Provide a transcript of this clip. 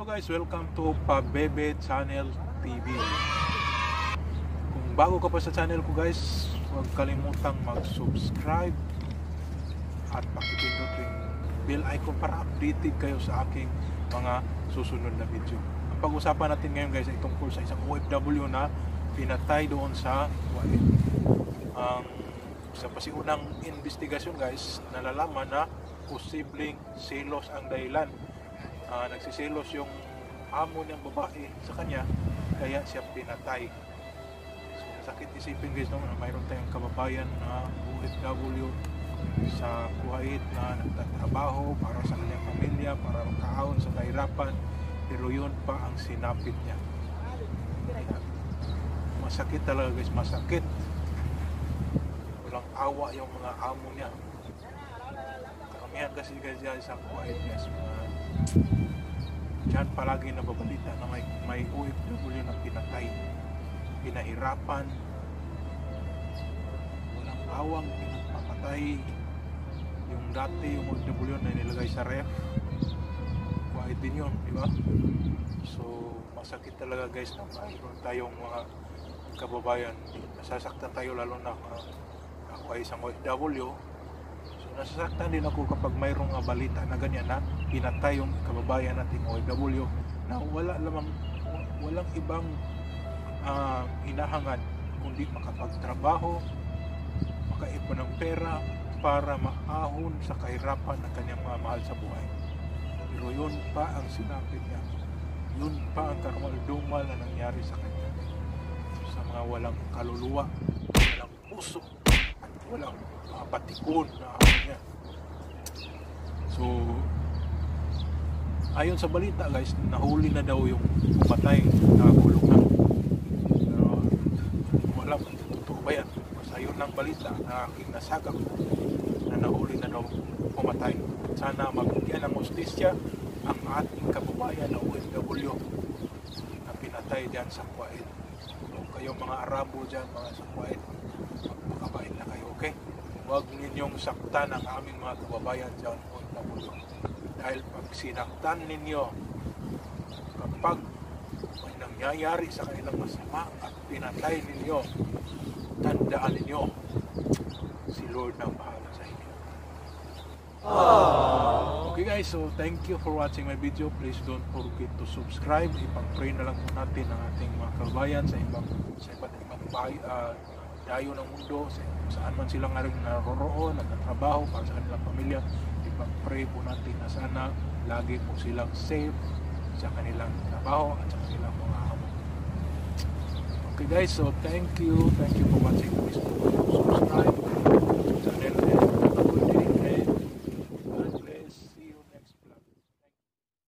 guys, welcome to Pabebe Channel TV. Kung bago ka pa sa channel ko guys, huwag kalimutang mag-subscribe at pakipindot yung bell icon para updated kayo sa aking mga susunod na video. Ang pag-usapan natin ngayon guys ay tungkol sa isang OFW na pinatay doon sa Kwait. Sa pasiunang investigasyon guys, nalalaman na posibleng selos ang dahilan. Nagsiselos yung amo niyang babae sa kanya, kaya siya pinatay. So, sakit isipin guys, no? Mayroon tayong kababayan na OFW sa Kuwait na nagtatrabaho para sa kanyang pamilya, para makaahon sa kahirapan, pero yun pa ang sinapit niya. Kaya, masakit talaga guys, masakit. Walang awa yung mga amo niya. Karamihan kasi guys dyan sa Kuwait guys, dyan palagi nababalita na may OFW na pinatay, pinahirapan, walang awang pinagpapatay. Yung dati yung OFW na nilagay sa ref, Kwait din yun, di ba? So masakit talaga guys na mayroon tayong mga kababayan, nasasaktan tayo lalo na ako ay isang OFW. Nasasaktan din ako kapag mayroong balita na ganyan na pinatay yung kababayan nating OFW na walang ibang hinahangad kundi makapagtrabaho, makaipon ng pera para maahon sa kahirapan ng kanyang mga mahal sa buhay. Pero yun pa ang sinapit niya, yun pa ang karumaldumal na nangyari sa kanya, sa mga walang kaluluwa, walang puso at walang patikon na niya. So ayon sa balita guys, nahuli na daw yung pumatay, nakakulong na. Pero wala pa, totoo ba yan? Basta yun ang balita na aking nasagap na nahuli na daw pumatay. Sana mabigyan ng hustisya ang ating kababayan na OFW na pinatay dyan sa Kwait. So kayo mga Arabo dyan, mga sa Kwait, magpakabait na kayo, okay? Huwag ninyong saktan ang aming mga kababayan dyan OFW. Dahil pag sinaktan ninyo, kapag may nangyayari sa kanilang masama at pinatay ninyo, tandaan ninyo, si Lord ang bahala sa inyo. Okay guys, so thank you for watching my video. Please don't forget to subscribe. Ipag-pray na lang po natin ang ating mga kababayan sa iba't ibang dayo ng mundo, saan man silang naroroon, nagtatrabaho para sa kanilang pamilya. Ipag-pray po natin na sana lagi po silang safe sa kanilang trabaho at sa kanilang mga amo. Okay guys, so thank you for watching this video. Subscribe.